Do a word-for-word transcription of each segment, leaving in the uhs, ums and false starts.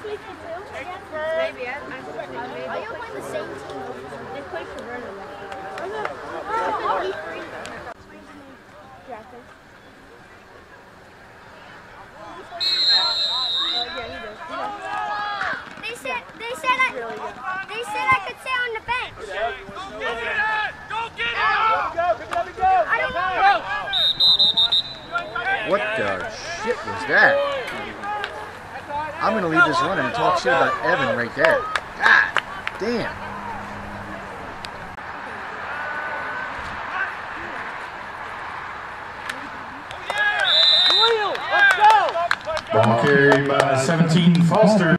week for two again? Maybe. I, I, I maybe. Are you playing the same team? They play for Vernon. Oh, week three. Drafted. They said they said I they said I could sit on the bench. Go get it! Go get it! Go, go, go, go! I don't know. What the shit was that? I'm gonna leave this running and talk shit about Evan right there. God damn. Ball carried by seventeen, Foster.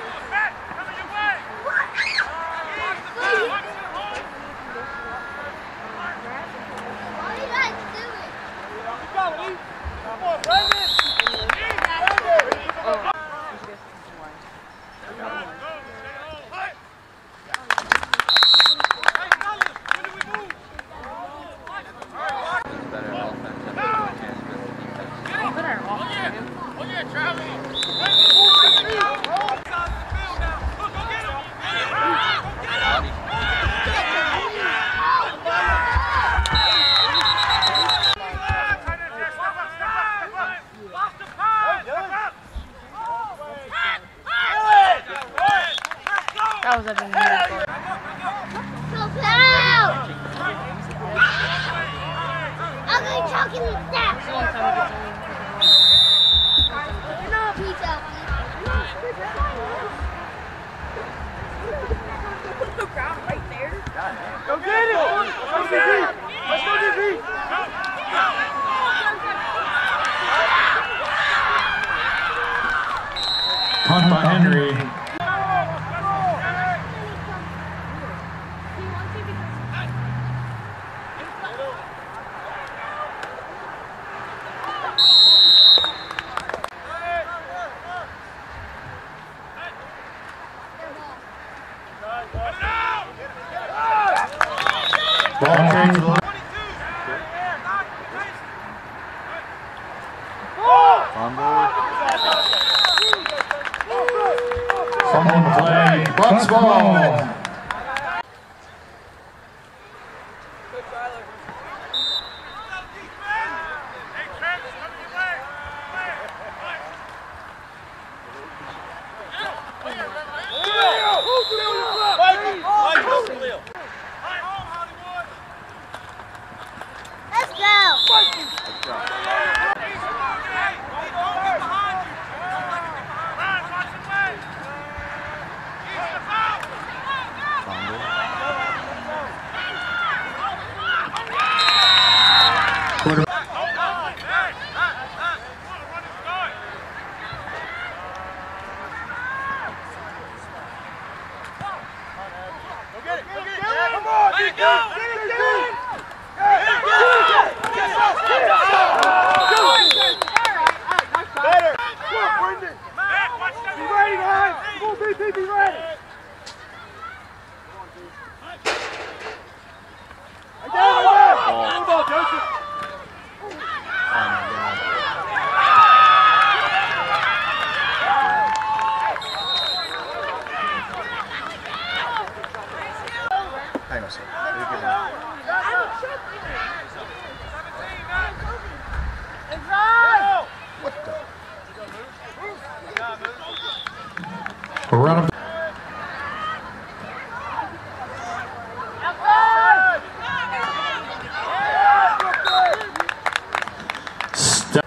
That was a big miracle. Ugly choking that. No pizza. The ground right there. Go get it! Let's go deep! Let's go deep! Punt by Henry. Ball carried to the left. Fumble in the play. Bucks ball. Let's go. Hang on a second. What the? Run up. Step.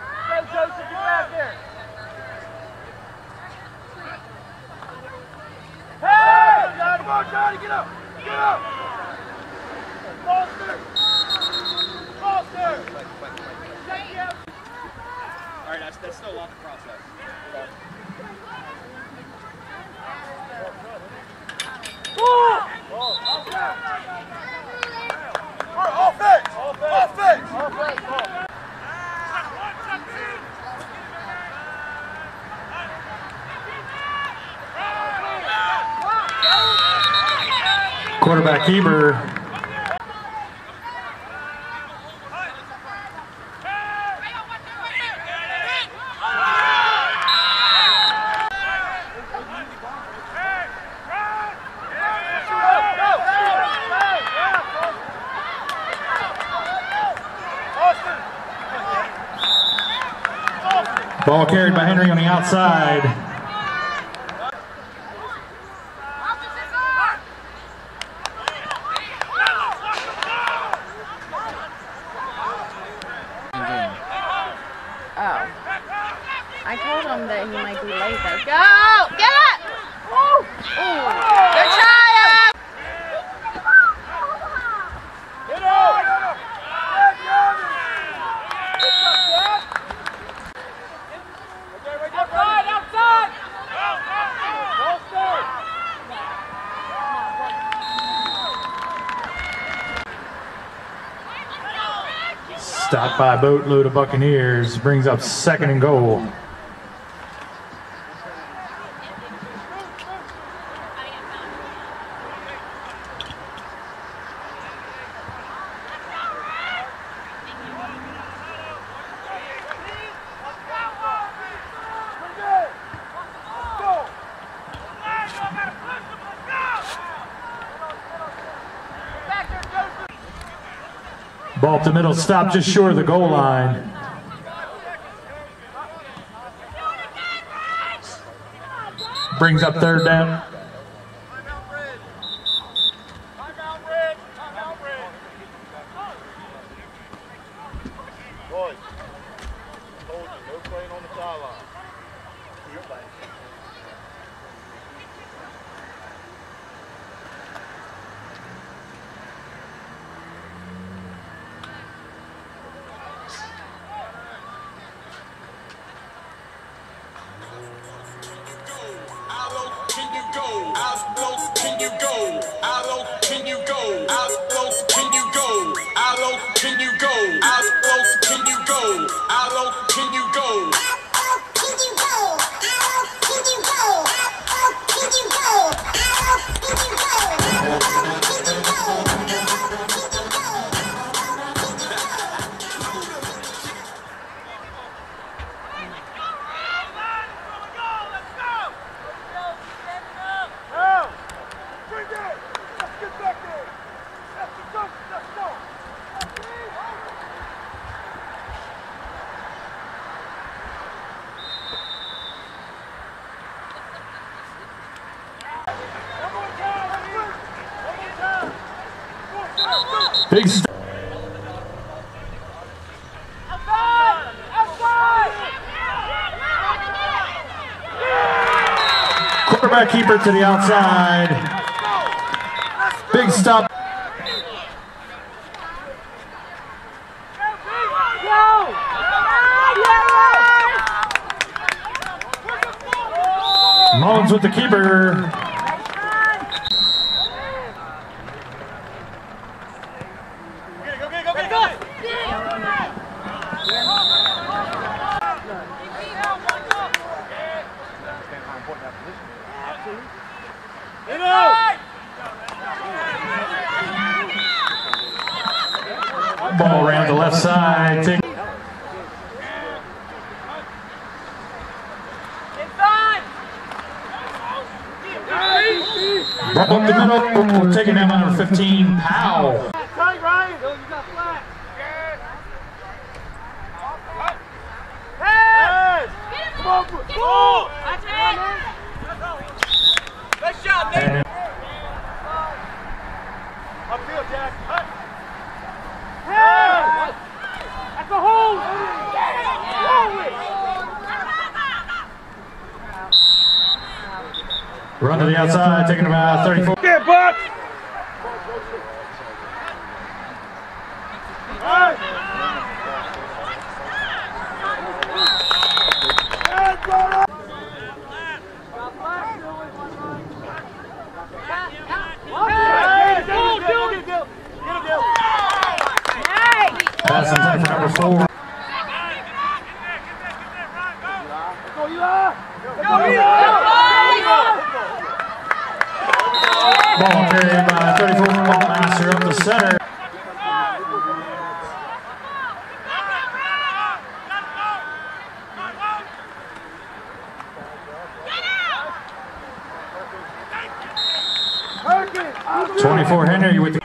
Come on, Johnny, get up! Get up! Foster! Foster! All right, that's, that's still a lot to process. Offense! Offense! Offense! Quarterback Heber. Ball carried by Henry on the outside. Oh. I told him that he might be late though. Go! Get it! Woo! Ooh. Good try! Get out! Outside! Outside! Ball start! Stopped by a boatload of Buccaneers. Brings up second and goal. Ball up the middle, stop just short of the goal line. Brings up third down. Boys, told you, no playing on the sideline. You're playing. Big st Quarterback keeper to the outside. Big stop. Mullins with the keeper. Ball around the left side. Take Ball up the middle. Taking down number fifteen, Powell. Tight, Ryan. You got flat. Hey! Come on, ball! That's it! Nice shot, Nate! Upfield, Jack. Hey! That's a hold! Run to the outside, taking about thirty-four. Get Buck! Pass in time for number four. Ball carried by thirty-four, Master up the center. twenty-four Henry with the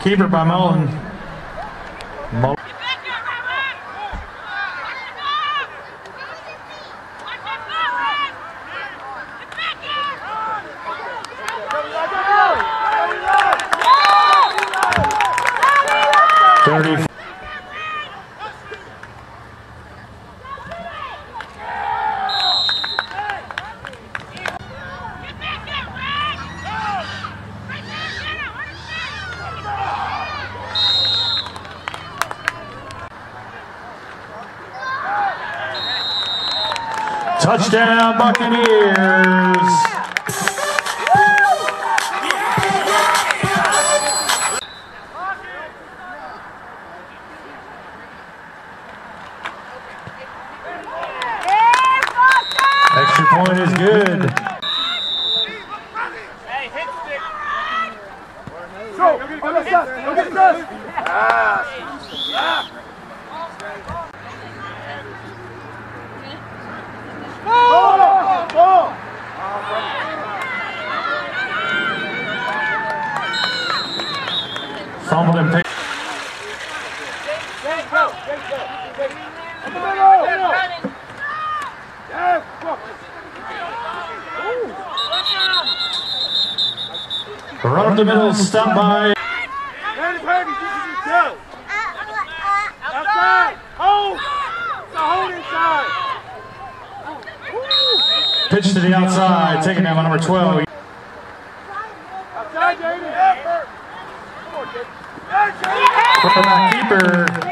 Keeper by Mullen. Mullen. thirty. Touchdown, Buccaneers! Extra point is good. Hey, hit stick. Go, go get it, go get it, go get it, go get it. Ah. Ball, ball. Fumbled and picked. Go, go, go, go. In the middle. Yes, go. Run up the middle, stop by. Randy Purdy, this is his go. Outside. Hold. It's a hold inside. Pitch to the outside, taken down by number twelve. Outside, David. Come on, David. Quarterback keeper.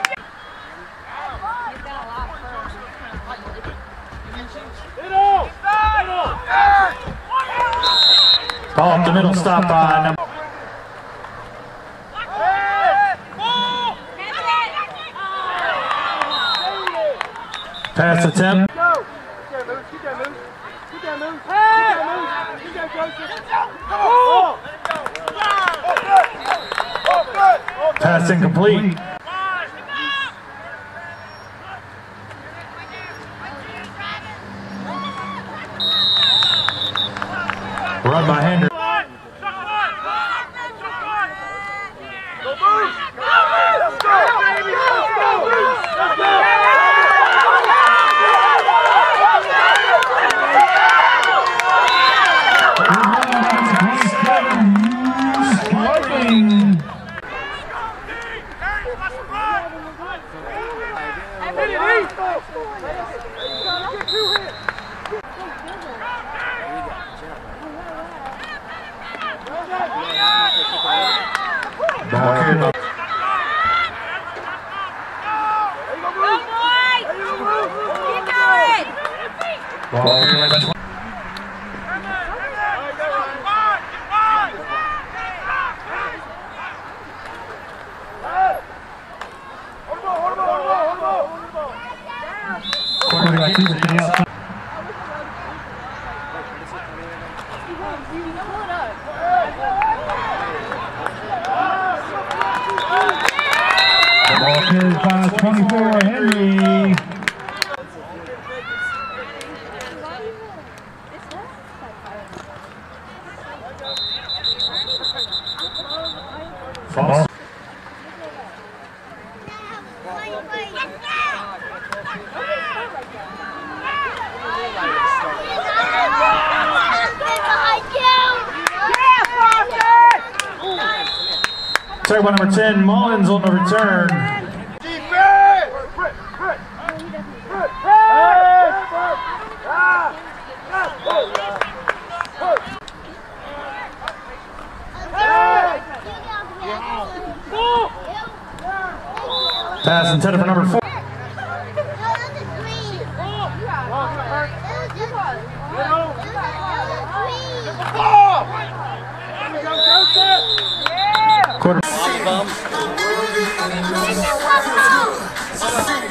Middle. Middle. Ball up the middle, stop by number. Pass attempt. Go. Keep that move. Keep that move. Keep that move. Keep that move. Keep that Joseph. Come on. Oh, good. Oh, good. Pass incomplete. Run by Hendry. Go move. Let's go, baby. Let's go. Let's go. Ball carried by. Ball carried by twenty. Quarterback keeper to the outside. The ball carried by twenty-four, Henry. False. Take one number ten, Mullins on the return. Defense! Brick, brick, brick, hey! Ah! Pass intended for number four. Quarter.